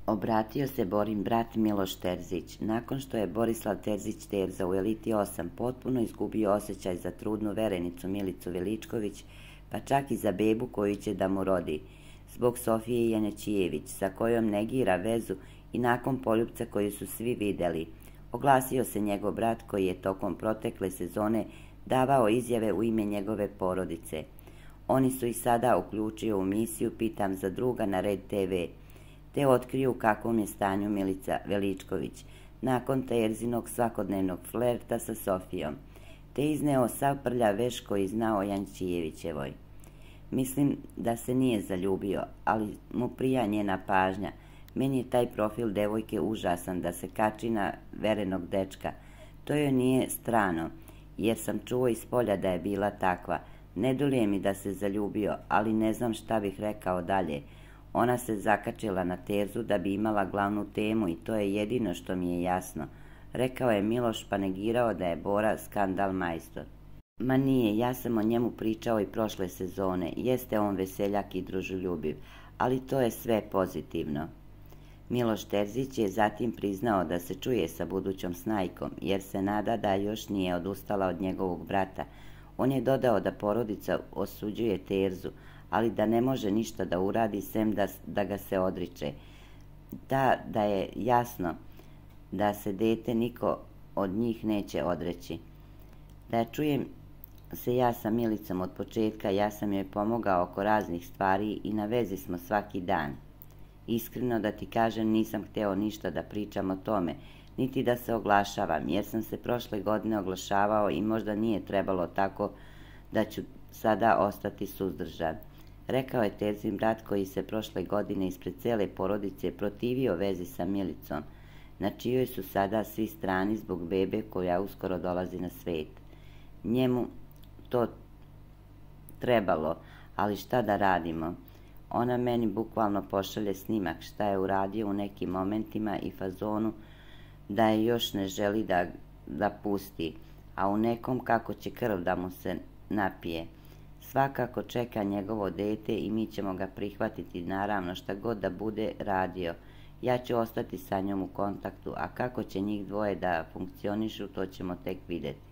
Obratio se Borin brat Miloš Terzić. Nakon što je Borislav Terzić-Terza u Eliti 8 potpuno izgubio osjećaj za trudnu verenicu Milicu Veličković, pa čak i za bebu koju će da mu rodi, zbog Sofije Janećijević, sa kojom negira vezu i nakon poljupca koju su svi videli, oglasio se njegov brat koji je tokom protekle sezone davao izjave u ime njegove porodice. Oni su i sada uključio u misiju Pitam za druga na Red TV, te otkriju u kakvom je stanju Milica Veličković nakon Terzinog svakodnevnog flerta sa Sofijom, te izneo sav prljav veš koji zna o Jančijevićevoj. Mislim da se nije zaljubio, ali mu prija njena pažnja. Meni je taj profil devojke užasan da se kači na verenog dečka. To joj nije strano, jer sam čuo iz polja da je bila takva. Ne dolije mi da se zaljubio, ali ne znam šta bih rekao dalje. Ona se zakačila na Terzu da bi imala glavnu temu i to je jedino što mi je jasno, rekao je Miloš, pa negirao da je Bora skandal majstor. Ma nije, ja sam o njemu pričao i prošle sezone, jeste on veseljak i družoljubiv, ali to je sve pozitivno. Miloš Terzić je zatim priznao da se čuje sa budućom snajkom, jer se nada da još nije odustala od njegovog brata. On je dodao da porodica osuđuje Terzu, ali da ne može ništa da uradi sem da ga se odriče. Da je jasno da se dete niko od njih neće odreći. Da čujem se ja sa Milicom od početka, ja sam joj pomogao oko raznih stvari i na vezi smo svaki dan. Iskreno da ti kažem, nisam hteo ništa da pričam o tome, niti da se oglašavam, jer sam se prošle godine oglašavao i možda nije trebalo tako da ću sada ostati suzdržan, rekao je Terzin brat koji se prošle godine ispred cele porodice protivio vezi sa Milicom, na čijoj su sada svi strani zbog bebe koja uskoro dolazi na svet. Njemu to trebalo, ali šta da radimo? Ona meni bukvalno pošalje snimak šta je uradio u nekim momentima i fazonu da je još ne želi da pusti, a u nekom kako će krv da mu se napije. Svakako čeka njegovo dete i mi ćemo ga prihvatiti, naravno šta god da bude radio. Ja ću ostati sa njom u kontaktu, a kako će njih dvoje da funkcionišu, to ćemo tek vidjeti.